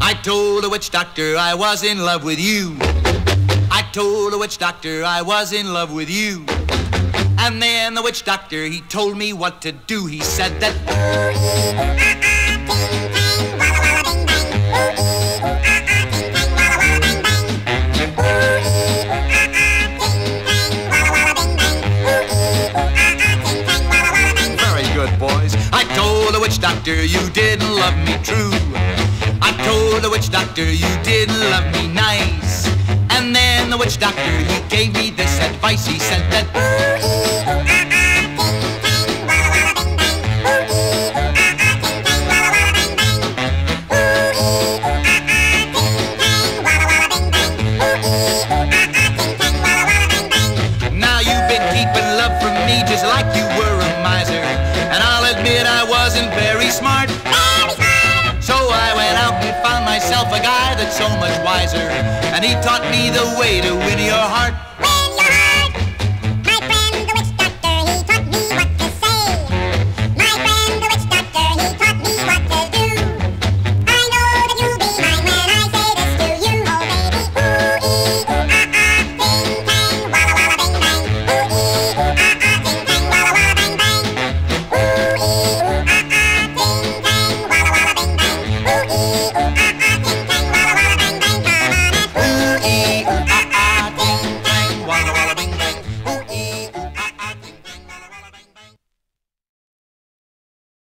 I told the witch doctor I was in love with you. I told the witch doctor I was in love with you. And then the witch doctor, he told me what to do. He said that very good, boys. I told the witch doctor you didn't love me true. I told the witch doctor you didn't love me nice. And then the witch doctor, he gave me this advice. He said that now you've been keeping love from me just like you were a miser. And I'll admit I wasn't very smart. So I went out and found myself a guy that's so much wiser. And he taught me the way to win your heart.